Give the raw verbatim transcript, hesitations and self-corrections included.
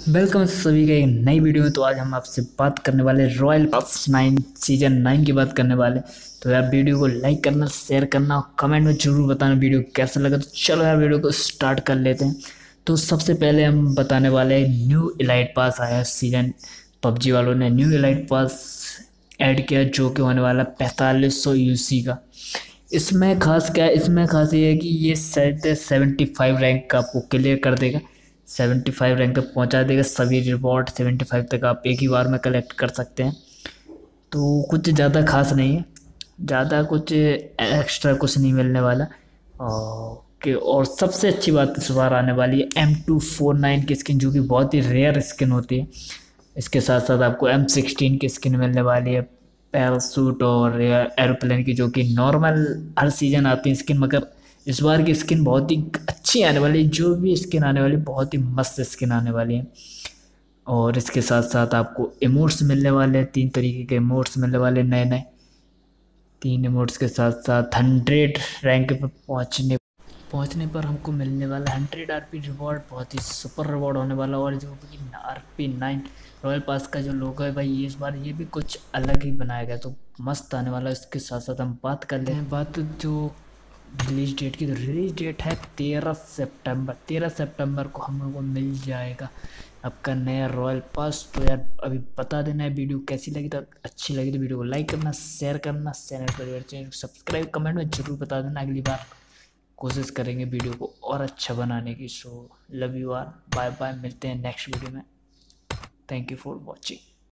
Welcome सभी का एक नई वीडियो में। तो आज हम आपसे बात करने वाले royal pass nine season nine की बात करने वाले। तो यार वीडियो को लाइक करना, शेयर करना और कमेंट में जरूर बताना वीडियो कैसा लगा। तो चलो यार वीडियो को स्टार्ट कर लेते हैं। तो सबसे पहले हम बताने वाले हैं न्यू इलाइट पास आया सीजन। पबजी वालों ने न्यू इलाइट पास ऐड किया जो कि होने वाला पैंतालीस सौ यूसी का। इसमें खास क्या है, इसमें खास ये है कि ये शायद सेवेंटी फाइव रैंक का आपको क्लियर कर देगा। सेवेंटी फाइव रैंक तक पहुंचा देगा। सभी रिवॉर्ड सेवेंटी फाइव तक आप एक ही बार में कलेक्ट कर सकते हैं। तो कुछ ज़्यादा खास नहीं है, ज़्यादा कुछ एक्स्ट्रा कुछ नहीं मिलने वाला। और कि और सबसे अच्छी बात इस बार आने वाली है एम टू फोर नाइन की स्किन, जो कि बहुत ही रेयर स्किन होती है। इसके साथ साथ आपको एम सिक्सटीन की स्किन मिलने वाली है, पैरासूट और एरोप्लेन की, जो कि नॉर्मल हर सीजन आती है स्किन, मगर इस बार की स्किन बहुत ही अच्छी आने वाली है। जो भी स्किन आने वाली है बहुत ही मस्त स्किन आने वाली है। और इसके साथ साथ आपको इमोट्स मिलने वाले हैं, तीन तरीके के इमोट्स मिलने वाले नए नए। तीन इमोट्स के साथ साथ हंड्रेड रैंक पे पहुंचने पहुंचने पर हमको मिलने वाला हंड्रेड आरपी रिवॉर्ड, बहुत ही सुपर रिवॉर्ड होने वाला। और जो कि आरपी नाइन रॉयल पास का जो लोगो है भाई, ये इस बार ये भी कुछ अलग ही बनाया गया, तो मस्त आने वाला। इसके साथ साथ हम बात कर लेते हैं बात जो रिलीज डेट की। तो रिलीज डेट है तेरह सितंबर। तेरह सितंबर को हम लोगों को मिल जाएगा आपका नया रॉयल पास। तो यार अभी बता देना है वीडियो कैसी लगी। तो अच्छी लगी तो वीडियो को लाइक करना, शेयर करना, चैनल पर चैनल सब्सक्राइब, कमेंट में जरूर बता देना। अगली बार कोशिश करेंगे वीडियो को और अच्छा बनाने की। So love you R, bye bye, मिलते हैं नेक्स्ट वीडियो में। Thank you for watching.